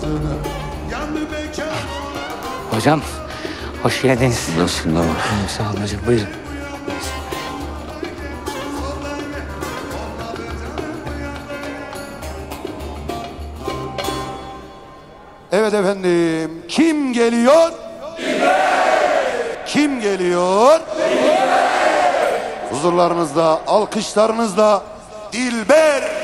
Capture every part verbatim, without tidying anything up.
Hocam, hoş geldiniz. Nasılsın da var? Sağ olun hocam, buyurun. Evet efendim, kim geliyor? Dilber! Kim geliyor? Dilber! Huzurlarınızda, alkışlarınızla Dilber!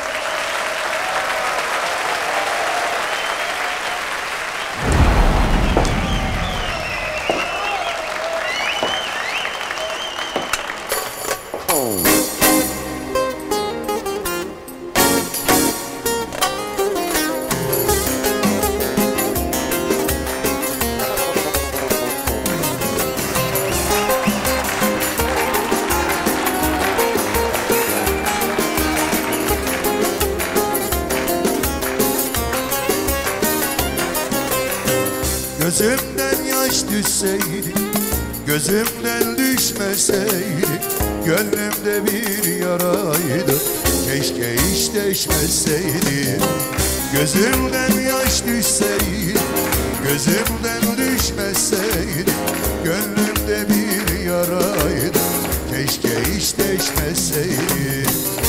Gözümden yaş düşseydi, gözümden düşmeseydi, gönlümde bir yaraydı, keşke hiç deşmeseydi. Gözümden yaş düşseydi, gözümden düşmeseydi, gönlümde bir yaraydı, keşke hiç deşmeseydi.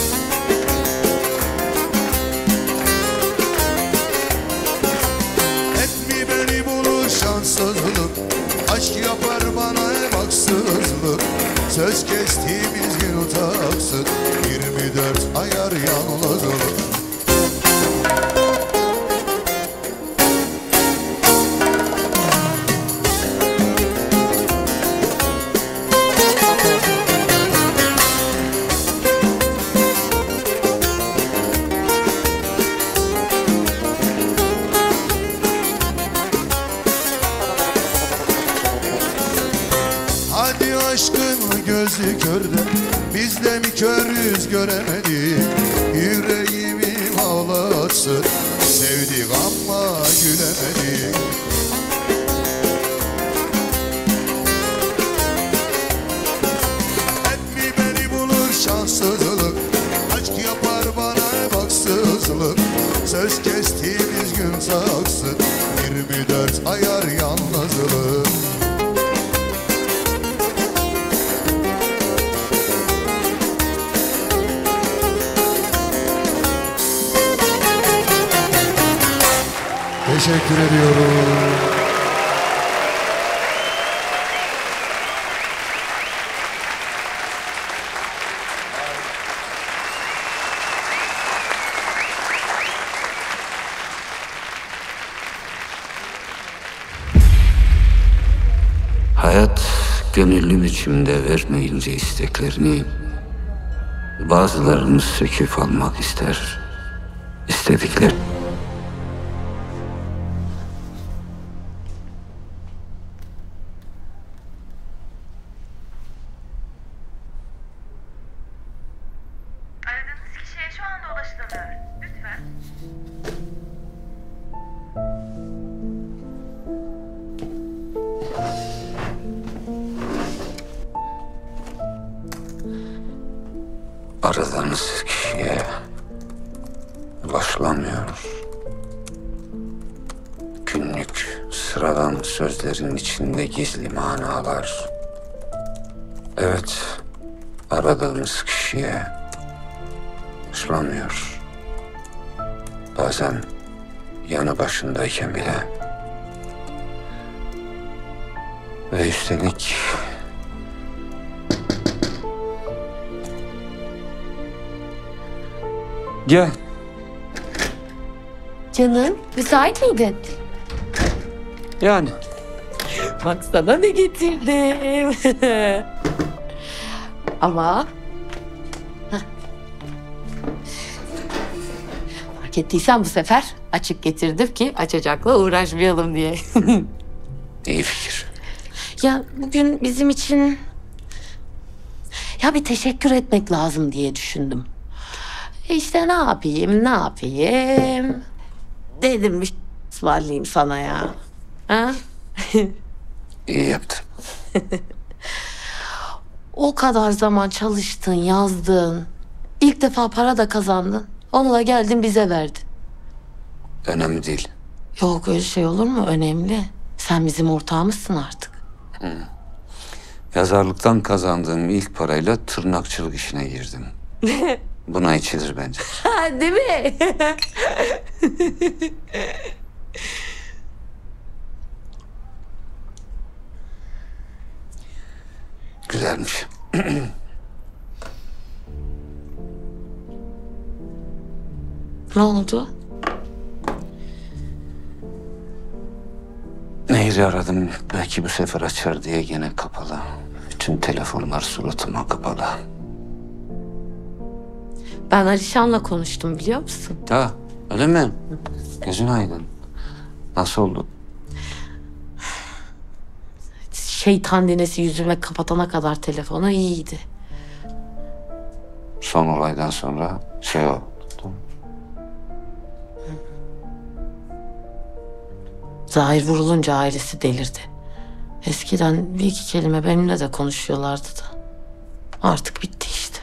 Şanssızlık, aşk yapar bana hep haksızlık. Söz kestiğimiz gün utaksın, yirmi dört ayar yalnızlık. Hadi aşkın gözü körde, biz de mi körüz göremedik. Yüreğimi ağlatsın, sevdik ama gülemedik. Hep mi beni bulur şanssızlık, aşk yapar bana hep haksızlık. Söz kestiğimiz gün saksın, yirmi dört ayar yalnızlık. Teşekkür ediyorum. Hayat gönüllü biçimde vermeyince isteklerini, bazılarını söküp almak ister, istedikler. Aradığınız kişiye şu anda ulaşılamıyor. Lütfen. Aradığınız kişiye ulaşılamıyor. Günlük sıradan sözlerin içinde gizli manalar. Evet, aradığınız kişiye ulaşılamıyor. Bazen yanı başındayken bile. Ve üstelik gel. Canım, müsait miydin? Yani Bak sana ne getirdim. Ama... Heh. Fark ettiysen bu sefer açık getirdim ki açacakla uğraşmayalım diye. iyi fikir. Ya bugün bizim için... Ya bir teşekkür etmek lazım diye düşündüm. E İşte ne yapayım, ne yapayım? Dedim bir ısmarlayayım sana ya. Ha? İyi yaptın. O kadar zaman çalıştın, yazdın. İlk defa para da kazandın. Onu da geldin bize verdin. Önemli değil. Yok öyle şey olur mu? Önemli. Sen bizim ortağımızsın artık. Yazarlıktan kazandığım ilk parayla tırnakçılık işine girdim. Buna içilir bence. Ha, değil mi? Güzelmiş. Ne oldu? Nehir'i aradım. Belki bu sefer açar diye gene kapalı. Bütün telefonlar suratıma kapalı. Ben Alişan'la konuştum biliyor musun? Ha, öyle mi? Gözün aydın. Nasıl oldu? Şeytan dinesi yüzüme kapatana kadar telefonu iyiydi. Son olaydan sonra şey oldu. Zahir vurulunca ailesi delirdi. Eskiden bir iki kelime benimle de konuşuyorlardı da. Artık bitti işte.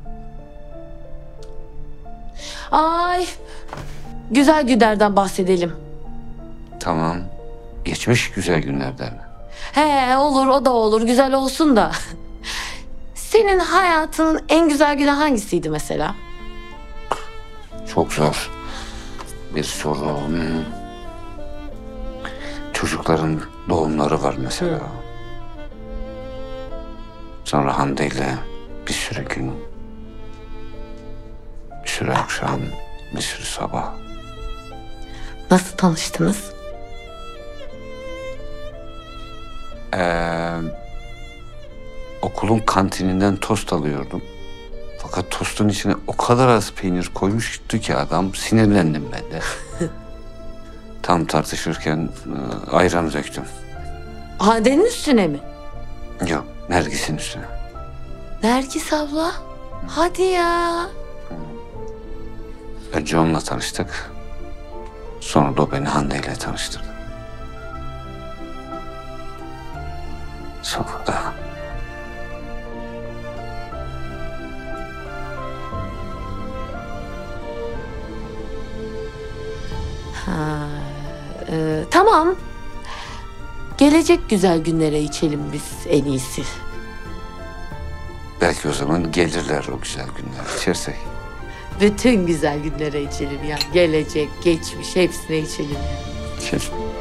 Ay, güzel günlerden bahsedelim. Tamam. Geçmiş güzel günlerden mi? He olur, o da olur, güzel olsun da. Senin hayatının en güzel günü hangisiydi mesela? Çok zor bir soru. Hmm. Çocukların doğumları var mesela. Sonra Hande ile bir sürü gün, bir sürü akşam, bir sürü sabah. Nasıl tanıştınız? Ee, okulun kantininden tost alıyordum. Fakat tostun içine o kadar az peynir koymuştu ki adam, sinirlendim ben de. Tam tartışırken e, ayran döktüm. Hande'nin üstüne mi? Yok, Nergis'in üstüne. Nergis abla? Hadi ya. Önce onunla tanıştık. Sonra da o beni Hande ile tanıştırdı. Sonra da... Ha, e, tamam. Gelecek güzel günlere içelim biz en iyisi. Belki o zaman gelirler o güzel günler içersek. Bütün güzel günlere içelim ya. Gelecek, geçmiş hepsine içelim. İçerim.